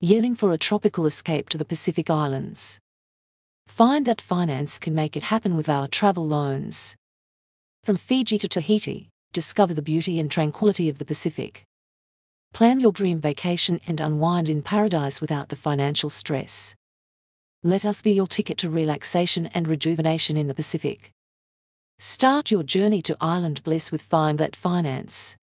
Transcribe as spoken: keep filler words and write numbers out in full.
Yearning for a tropical escape to the Pacific Islands? Find that finance can make it happen with our travel loans. From Fiji to Tahiti, discover the beauty and tranquility of the Pacific. Plan your dream vacation and unwind in paradise without the financial stress. Let us be your ticket to relaxation and rejuvenation in the Pacific. Start your journey to island bliss with Find That Finance.